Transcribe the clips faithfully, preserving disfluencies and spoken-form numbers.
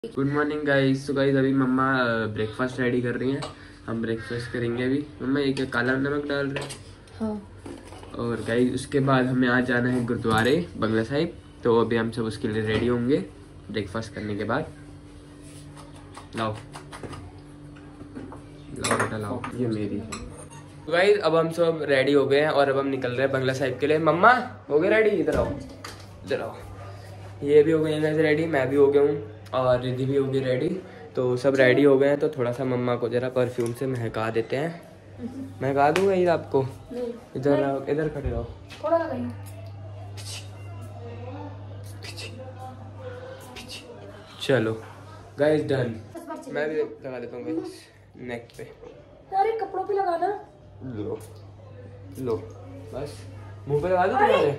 Good morning guys. तो guys अभी मम्मा ब्रेकफास्ट रेडी कर रही हैं। हम ब्रेकफास्ट करेंगे अभी। मम्मा ये क्या काला नमक डाल रहे हैं? हाँ। और गाइस उसके बाद हमें आज जाना है गुरुद्वारे बंगला साहिब। तो अभी हम सब उसके लिए रेडी होंगे ब्रेकफास्ट करने के बाद। लाओ लाओ बेटा लाओ, ये मेरी है। तो गाइस अब हम सब रेडी हो गए हैं और अब हम निकल रहे हैं बंगला साहिब के लिए। मम्मा हो गए रेडी? इधर आओ इधर आओ। ये भी हो गए हैं रेडी, मैं भी हो गया हूँ और रिद्धि भी होगी रेडी। तो सब रेडी हो गए हैं। तो थोड़ा सा मम्मा को जरा परफ्यूम से महका देते हैं। महका दूंगा ये आपको? इधर रहो, इधर खड़े रहो। चलो गाइस डन। मैं भी लगा देता हूँ गाइस नेक पे। अरे कपड़ों पे लगाना। लो लो बस मुंह पे लगा दो तुम्हारे।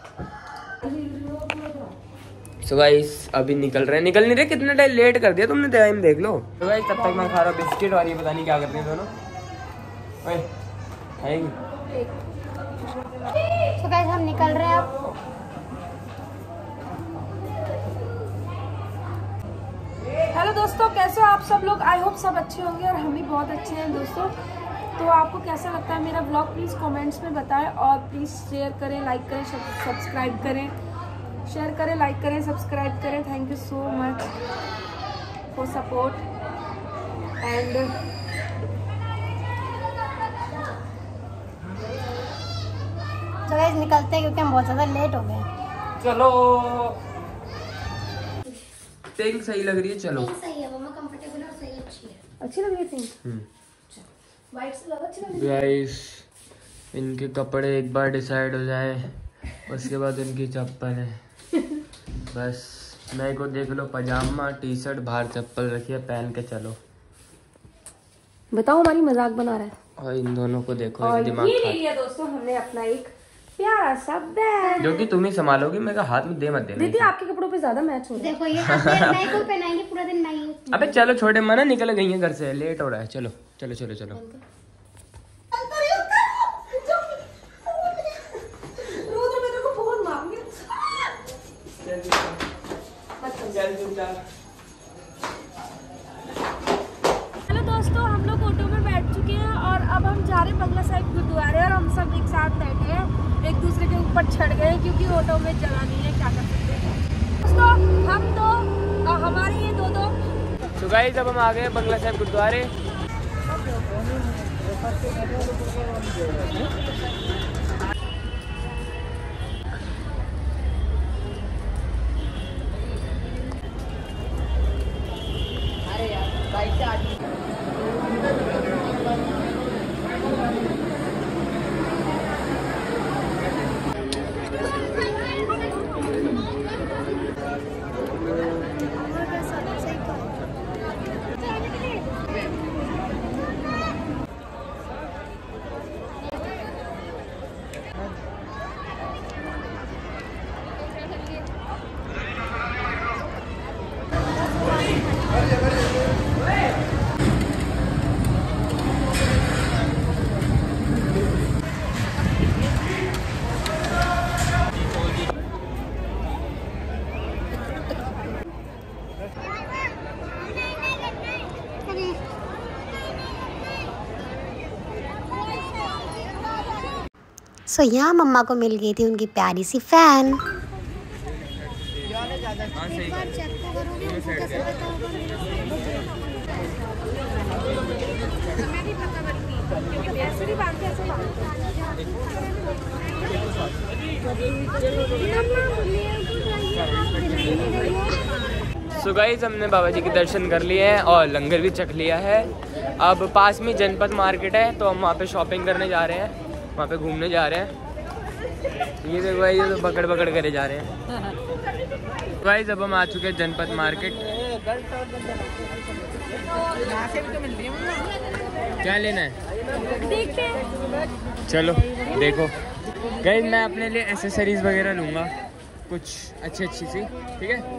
सो गाइस अभी निकल रहे हैं। निकल नहीं रहे, कितने टाइम लेट कर दिया तुमने, टाइम देख लो। तो गाइस तब तक मैं खा रहा हूँ बिस्किट और ये पता नहीं क्या करते हैं दोनों। ओए खाएंगे। तो गाइस हम निकल रहे हैं अब। हेलो दोस्तों, कैसे हो आप सब लोग? आई होप सब अच्छे होंगे और हम भी बहुत अच्छे हैं दोस्तों। तो आपको कैसा लगता है मेरा ब्लॉग प्लीज़ कमेंट्स में बताएं और प्लीज़ शेयर करें, लाइक करें, सब्सक्राइब करें। शेयर करें, लाइक करें, सब्सक्राइब करें। Thank you so much for support and तो गाइस निकलते हैं क्योंकि हम बहुत ज़्यादा लेट हो गए। चलो थिंक सही लग रही है। चलो सही है, मम्मा कंफर्टेबल और सही अच्छी है। अच्छी लग रही थी। वाइट से ज़्यादा अच्छी लग रही है। गाइस इनके कपड़े एक बार डिसाइड हो जाए उसके बाद इनकी चप्पल है। बस मैं को देख लो, पजामा टी शर्ट, बाहर चप्पल रखी है, पहन के चलो। बताओ हमारी मजाक बना रहा है। और इन दोनों को देखो, और दिमाग ये ले लिया दोस्तों हमने अपना एक प्यारा सा बैग, जो कि तुम ही संभालोगी। मेरे हाथ में दे मत देना। दीदी आपके कपड़ों पे ज्यादा मैच हो रहा है। देखो ये नए को पहनाएंगे पूरा दिन नई। अबे चलो छोटे मना, निकल गई है घर से, लेट हो रहा है। चलो चलो चलो चलो। हेलो दोस्तों, हम लोग ऑटो में बैठ चुके हैं और अब हम जा रहे हैं बंगला साहिब गुरुद्वारे। और हम सब एक साथ बैठे हैं, एक दूसरे के ऊपर चढ़ गए क्योंकि ऑटो में जगह नहीं है। क्या कर सकते हैं दोस्तों, हम दो और हमारे ये दो दो। तो गाइस अब हम आ गए बंगला साहिब गुरुद्वारे। सो so, यहाँ मम्मा को मिल गई थी उनकी प्यारी सी फैन। सो गाइस हमने बाबा जी के दर्शन कर लिए हैं और लंगर भी चख लिया है। अब पास में जनपद मार्केट है तो हम वहाँ पे शॉपिंग करने जा रहे हैं, वहाँ पे घूमने जा रहे हैं। ये देखो भाई, ये तो पकड़ पकड़ करे जा रहे हैं। गाइस अब हम आ चुके हैं जनपद मार्केट। क्या लेना है देखते हैं। चलो देखो गाइस, मैं अपने लिए एसेसरीज वगैरह लूँगा कुछ अच्छी अच्छी सी, ठीक है।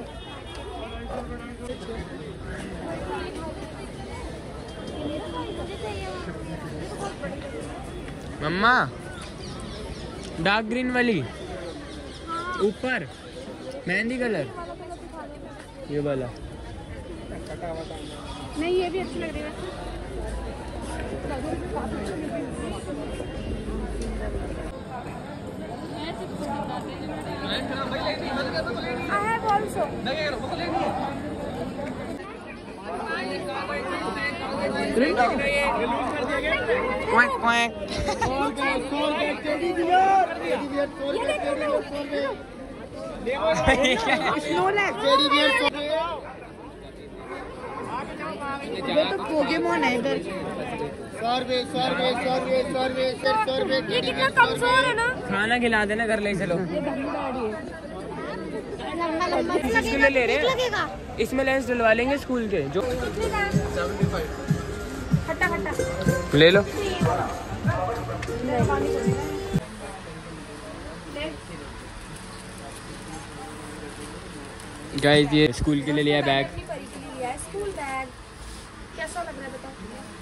मम्मा डार्क ग्रीन वाली ऊपर मेहंदी कलर, ये वाला नहीं ये भी अच्छी लग रही है। I have also. Quack quack. ये तो पोकेमोन है इधर। ये कितना कमजोर है ना। खाना खिला देना, घर ले चलो। लंबा लंबा इसके लिए ले रहे हैं, लगेगा। इसमें लेंस डलवा लेंगे स्कूल के जो। खट्टा खट्टा ले लो। गाइस ये स्कूल के लिए लिया बैग। स्कूल बैग कैसा लग रहा है बताओ।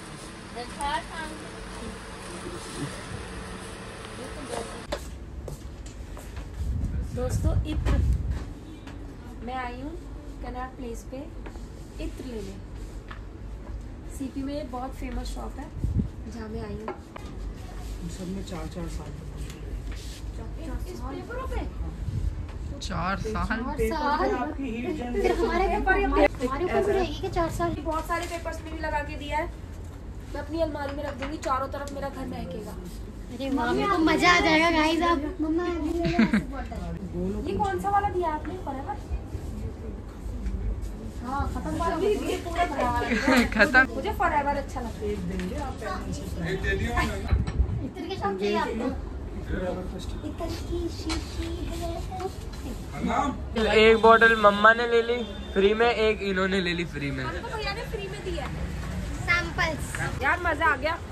दोस्तों इत्र मैं आई हूँ कनॉट प्लेस पे इत्र लेने। सीपी में बहुत फेमस शॉप है जहाँ मैं आई हूँ। सब में चार चार साल इस पेपरों पे चार साल फिर हमारे हमारे ऊपर भी रहेगी कि चार साल। बहुत सारे पेपर्स में भी लगा के दिया है। मैं अपनी अलमारी में रख दूंगी, चारों तरफ मेरा घर महकेगा। अरे मम्मी को मजा आ जाएगा गाइस। आप मम्मा ये कौन सा वाला दिया आपने? फॉरएवर? हाँ खत्म वाला भी ये पूरा भरा हुआ है। खत्म। मुझे फॉरएवर अच्छा लगता है। इत्र के साथ चाहिए आपको। इत्र की शीशी है। एक बोतल मम्मा ने ले ली फ्री में, एक इन्होंने ले ली फ्री में। हमको भैया ने फ्री में दिया है। सैंपल्स। यार मजा आ गया।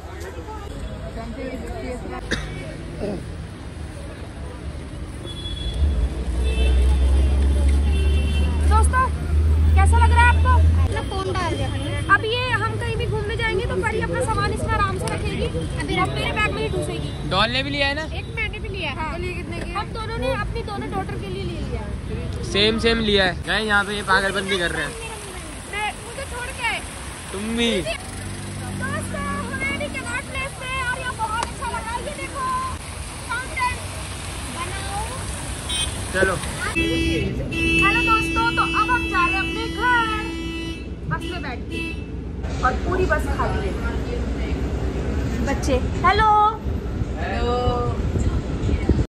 दोस्तों कैसा लग रहा है आपको? अपना फोन डाल दिया। अब ये हम कहीं भी घूमने जाएंगे तो परी अपना सामान इसमें आराम से रखेगी। अभी मेरे बैग में ही घुसेगी। डॉल ने भी लिया है ना? एक मैंने भी लिया है। कितने की? हम दोनों ने अपनी दोनों डॉटर के लिए ले लिया। सेम सेम लिया है। गाइस यहाँ पे ये पागलबंदी कर रहे हैं। मैं मुझे छोड़ के तुम भी। दोस्तों हमें भी कनॉट प्लेस पे और ये बहुत अच्छा लगा। ये देखो फाउंटेन बनाओ। चलो हेलो दोस्तों, तो अब हम जा रहे हैं अपने घर। बस में बैठ के और पूरी बस खाली है। बच्चे हेलो हेलो